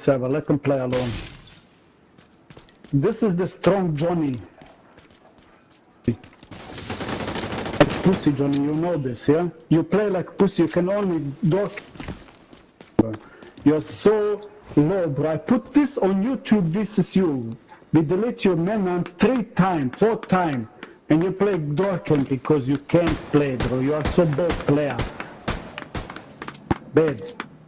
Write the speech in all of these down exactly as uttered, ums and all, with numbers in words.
server. Let him play alone. This is the strong Johnny. Like pussy, Johnny, you know this, yeah? You play like pussy, you can only dork. You're so low, bro. I put this on YouTube, this is you. We delete your manhunt three times, four times, and you play dorking because you can't play, bro. You are so bad player. Bad.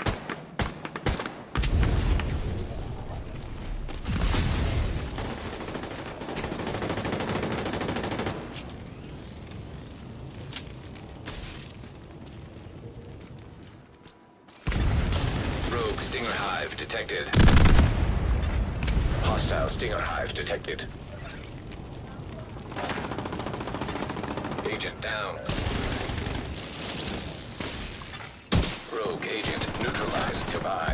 Rogue Stinger Hive detected. Hostile Stinger Hive detected. Agent down. Rogue agent neutralized. Goodbye.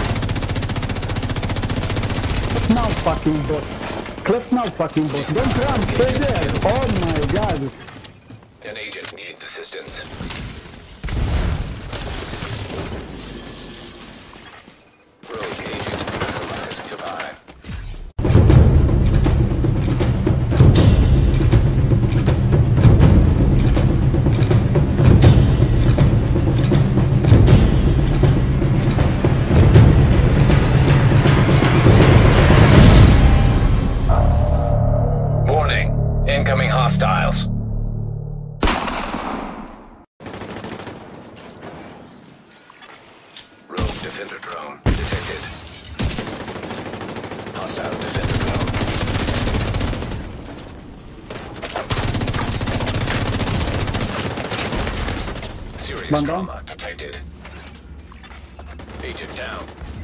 Clap now, fucking bot. Clap now, fucking bot. Don't run, stay there. Oh my god. An agent needs assistance. Rogue agent neutralized. Goodbye. Warning. Incoming hostiles. Rogue defender drone detected. Hostile defender drone. Serious Man down. trauma detected. Agent down.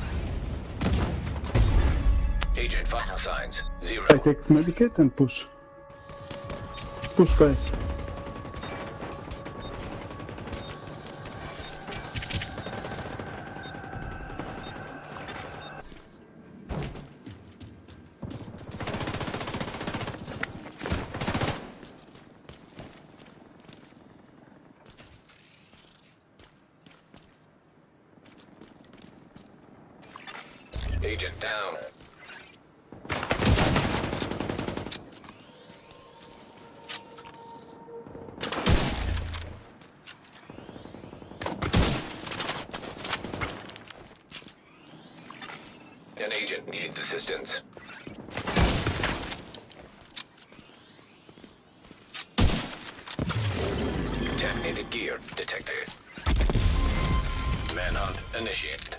Agent vital signs zero. I take medikit and push. Push, guys. Agent down. An agent needs assistance. Contaminated gear detected. Manhunt initiated.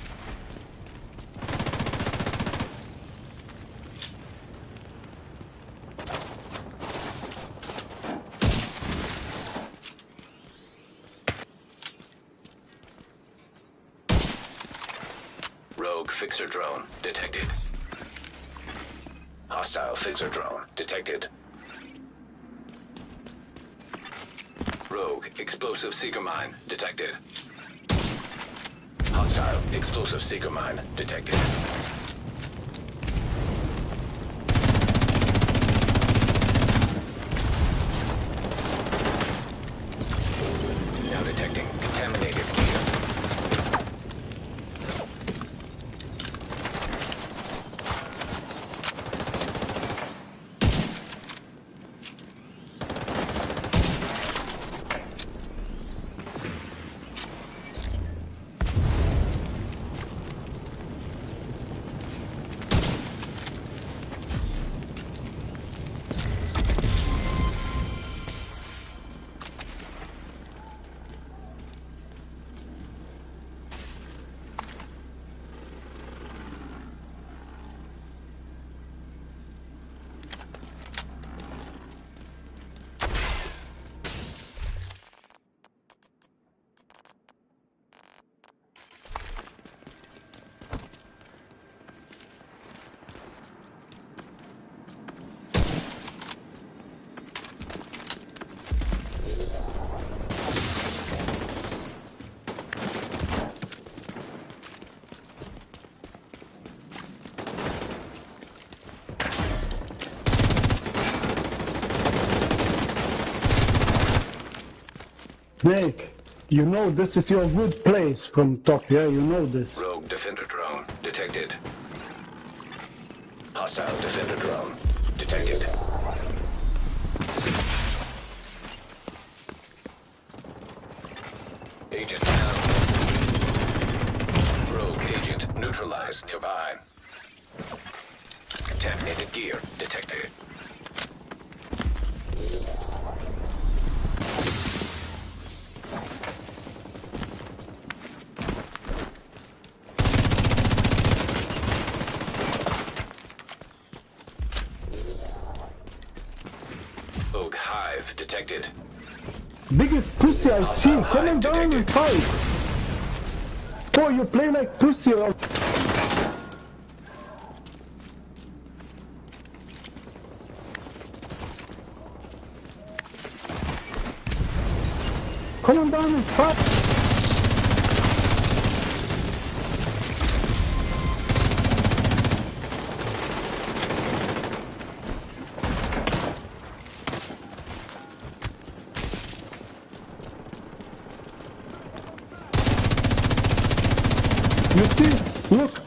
Rogue fixer drone detected. Hostile fixer drone detected. Rogue explosive seeker mine detected. Hostile explosive seeker mine detected. Now detecting contaminated gear. Snake, you know this is your good place from top, yeah? You know this. Rogue defender drone detected. Hostile defender drone detected. Agent down. Rogue agent neutralized nearby. Contaminated gear detected. Rogue hive detected. Biggest pussy I see. Hostile Come on hive down and detected. fight. Oh, you play like pussy. Or... Come on down and fight. You see? Look.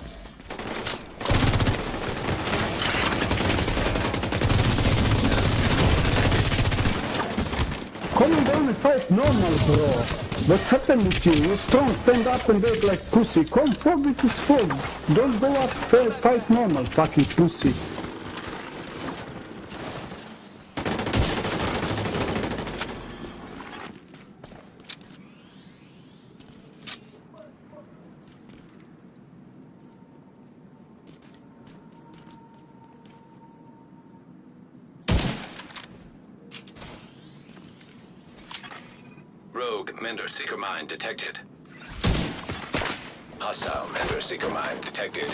Come on down and fight normal, bro. What's happened with you? You're strong, stand up and beg like pussy. Come, fog, this is fog. Don't go up, fight normal, fucking pussy. Rogue Mender Seeker Mine detected. Hostile Mender Seeker Mine detected.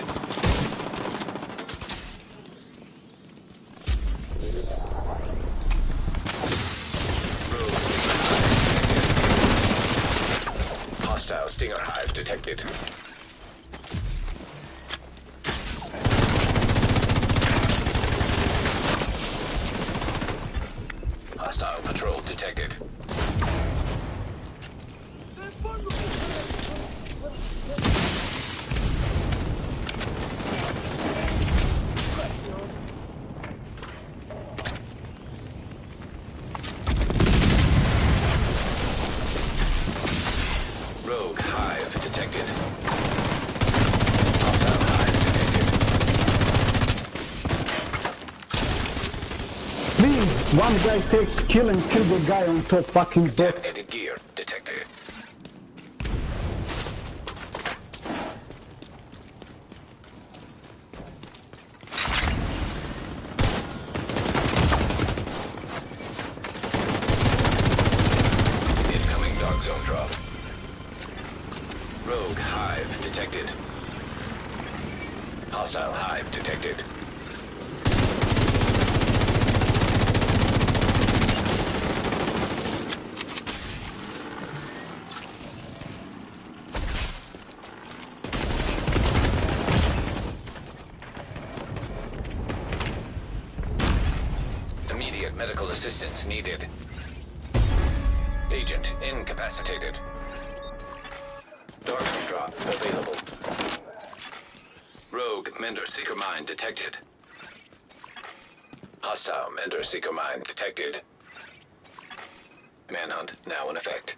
Rogue Stinger Hive detected. Hostile Stinger Hive detected. Hostile patrol detected. Rogue Hive detected. Hostile Hive detected. Please, one guy takes kill and kill the guy on top, fucking bot. Contaminated gear detected. Incoming dark zone drop. Rogue Hive detected. Hostile Hive detected. Immediate medical assistance needed. Agent incapacitated. Dark zone drop available. Rogue Mender Seeker Mine detected. Hostile Mender Seeker Mine detected. Manhunt now in effect.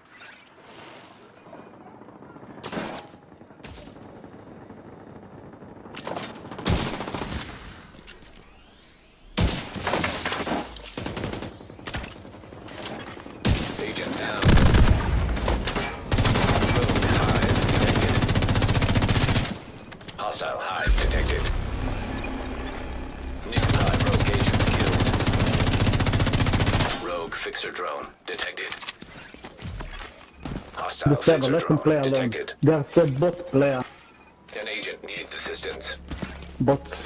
Agent down. Rogue Hive detected. Hostile Hive detected. Nearby rogue agent killed. Rogue fixer drone detected. Hostile The server, fixer let them play drone alone. detected. There's a bot player. An agent needs assistance. Bots.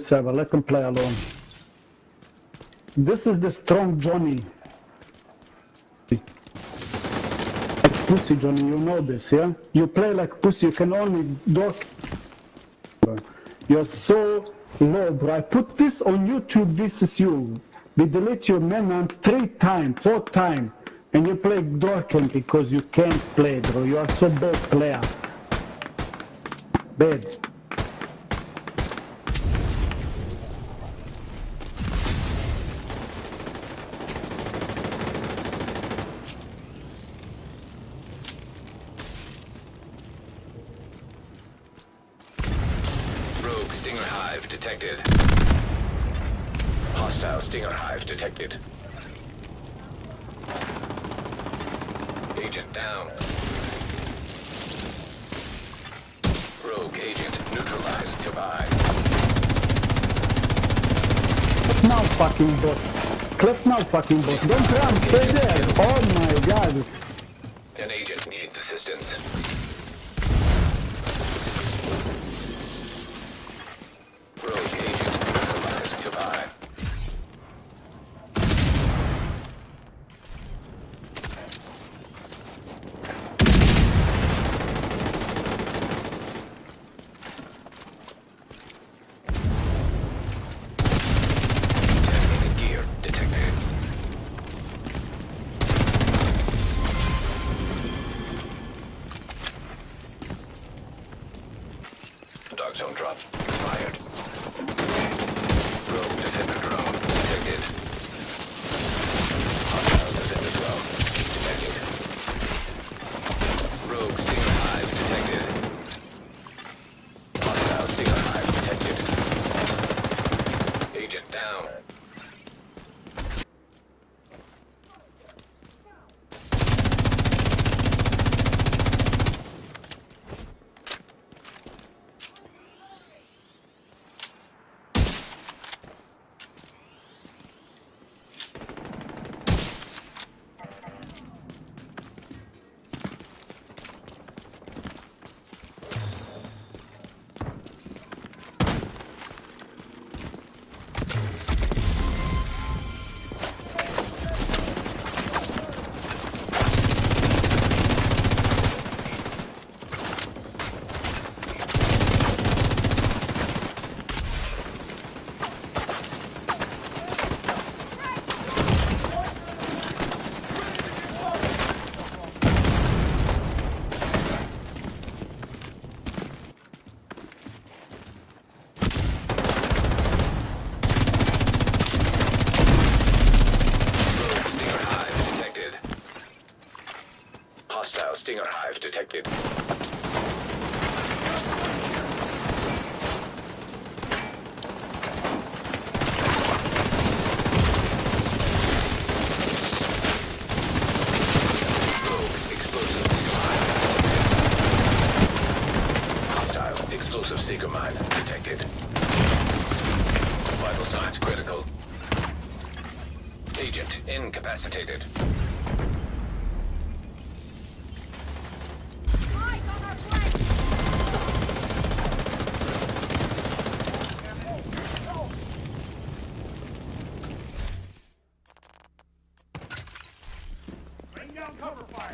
server. Let them play alone. This is the strong Johnny. Like pussy, Johnny, you know this, yeah? You play like pussy, you can only dork. You're so low, bro. I put this on YouTube, this is you. We delete your manhunt three times, four times, and you play dorking because you can't play, bro. You are so bad player. Bad. Rogue Stinger Hive detected. Hostile Stinger Hive detected. Agent down. Rogue agent neutralized. Goodbye. Now fucking bot. Clip now fucking bot. Don't run, stay there. Oh my god. An agent needs assistance. Rogue agent neutralized. Goodbye. Enemy gear detected. Dark zone drop expired. Rogue defender drone detected. Hostile defender drone detected. Rogue Stinger Hive detected. Hostile Stinger Hive detected. Agent down. Hostile Stinger Hive detected. Rogue explosive Hostile explosive seeker mine detected. Vital signs critical. Agent incapacitated. Cover fire!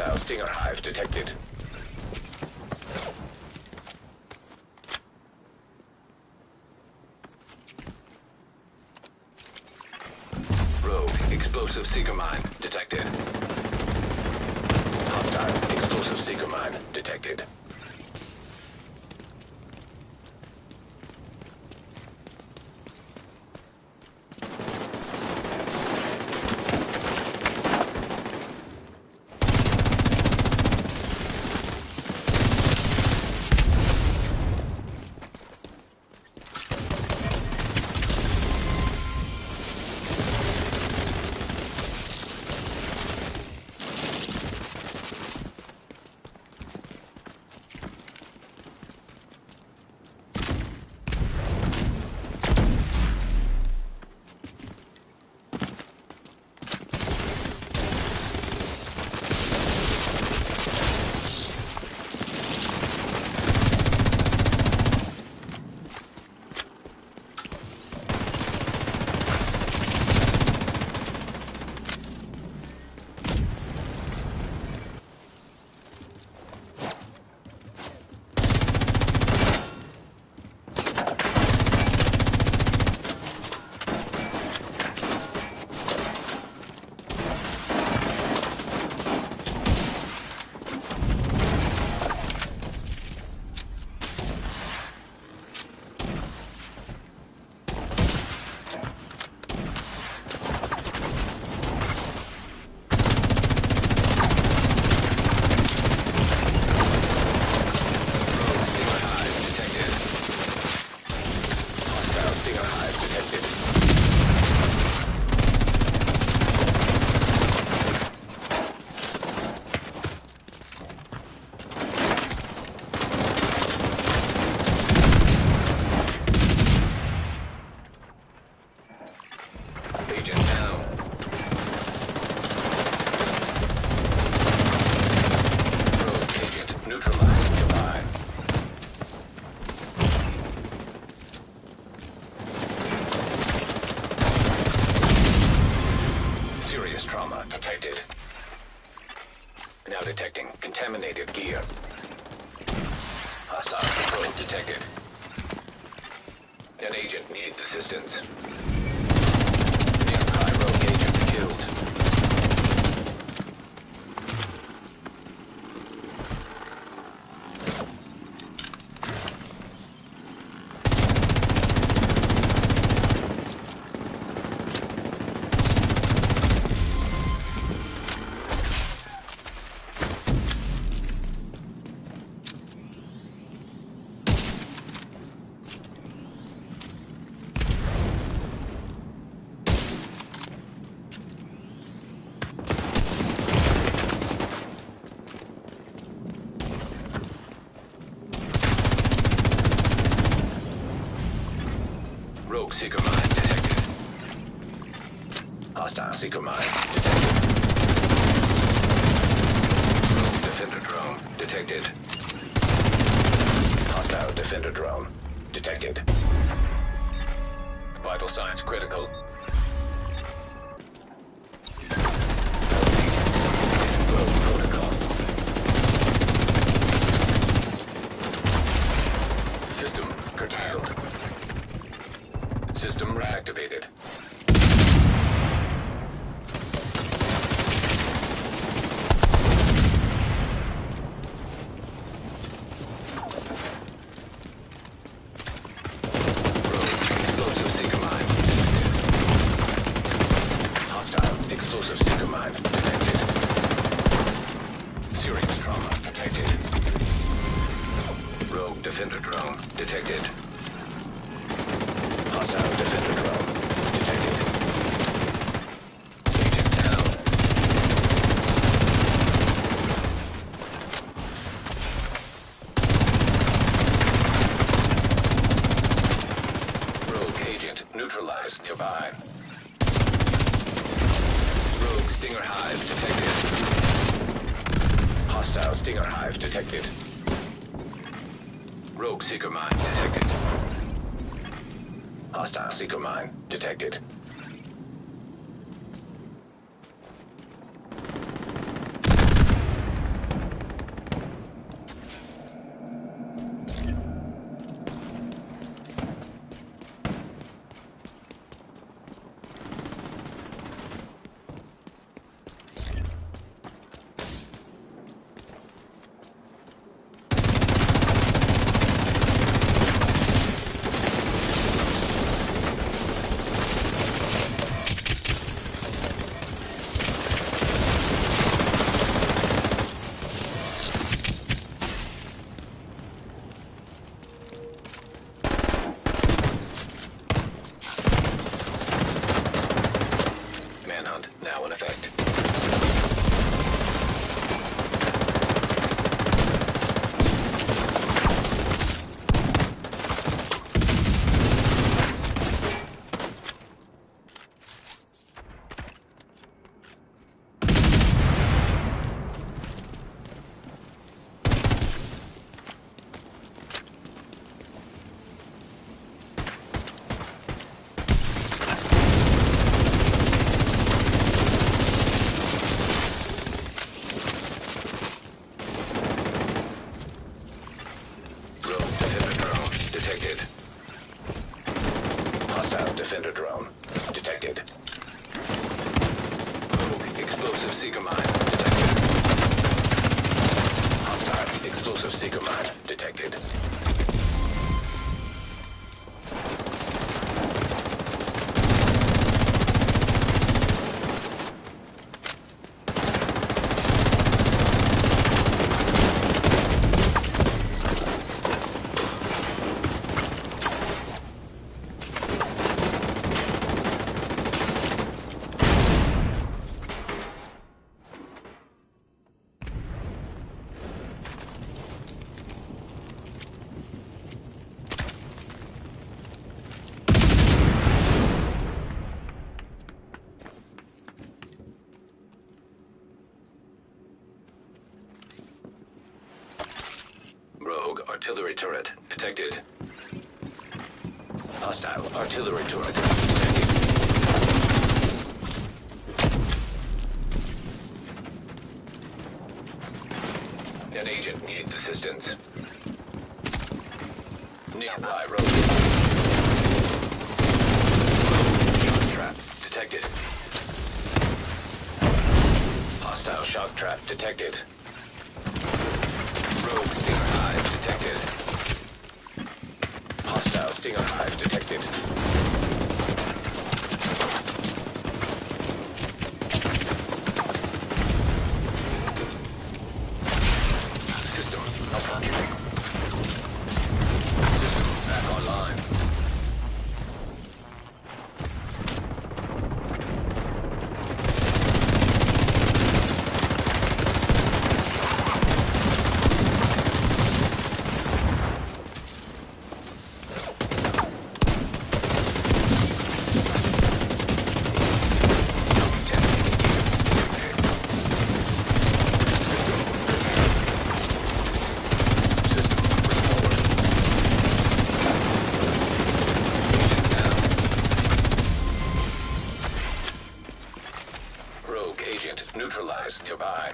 Hostile Stinger Hive detected. Rogue explosive seeker mine detected. Hostile explosive seeker mine detected. Detected. Now detecting contaminated gear. Hostile probe detected. An agent needs assistance. Nearby rogue agent killed. Rogue seeker mine detected. Hostile seeker mine detected. Rogue defender drone detected. Hostile defender drone detected. Vital signs critical. Rogue protocol. System curtailed. System reactivated. Explosive seeker mine detected. Hostile explosive seeker mine detected. Serious trauma detected. Rogue defender drone detected. Hostile defender drone detected. Agent down. Rogue agent neutralized nearby. Rogue Stinger Hive detected. Hostile Stinger Hive detected. Rogue seeker mine detected. Hostile seeker mine detected. seeker mine detected. Hostile explosive seeker mine detected. Rogue artillery turret detected. Hostile artillery turret detected. An agent needs assistance. Nearby rogue. Rogue shock trap detected. Hostile shock trap detected. Rogue Stinger Hive detected. Hostile Stinger Hive detected. System malfunctioning. System back online. Neutralized nearby.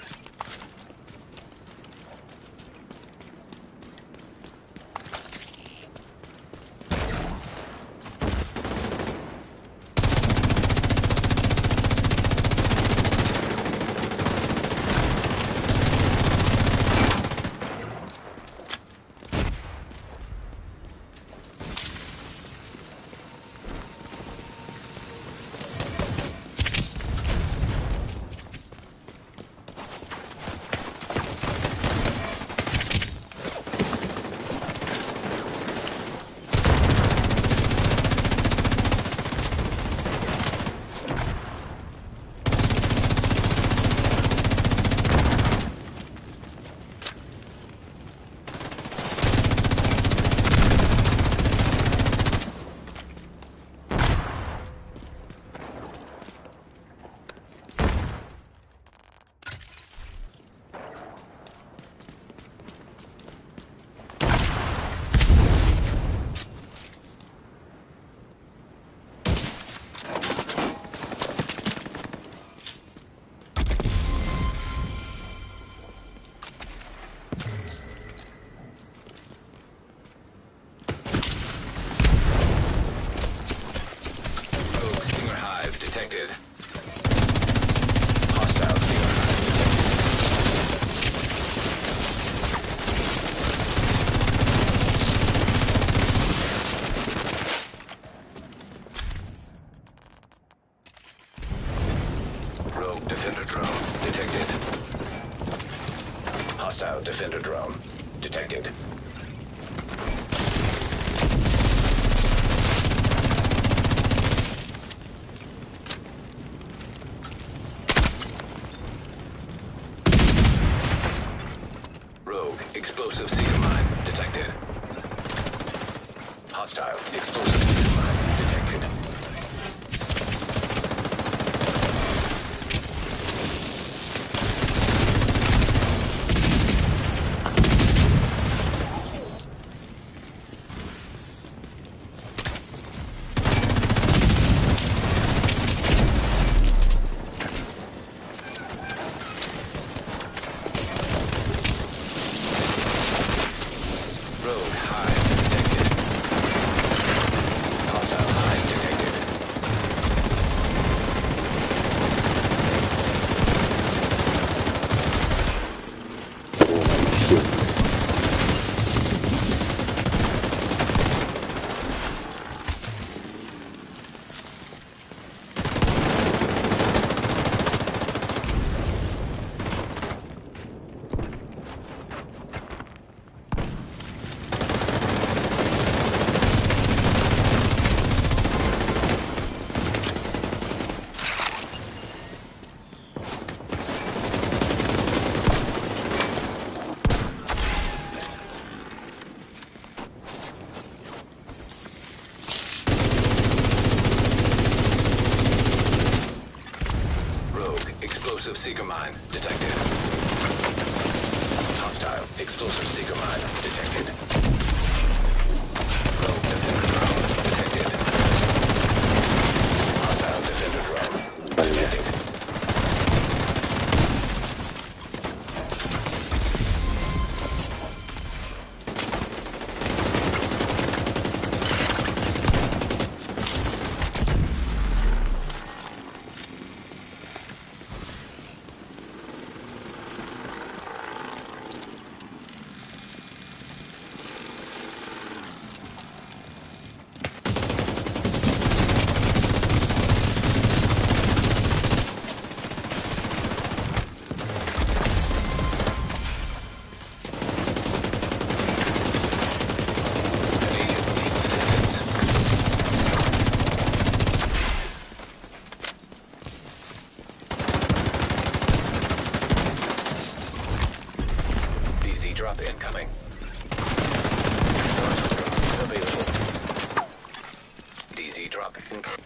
Detected. Hostile Stinger Hive. Rogue Defender drone detected. Hostile Defender drone detected. Explosive seeker mine detected. Hostile explosive seeker mine detected. Explosive seeker mine detected. Hostile explosive seeker mine detected. Rogue defender drone detected. Hostile defender drone detected. Drop incoming. Available. D Z drop incoming.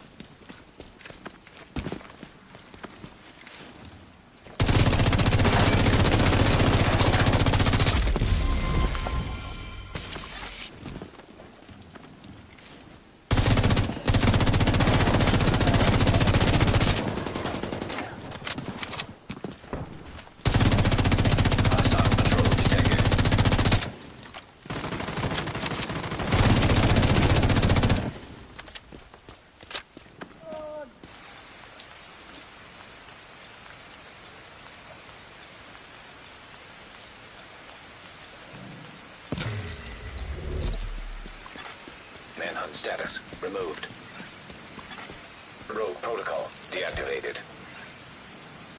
Manhunt status removed. Rogue protocol deactivated.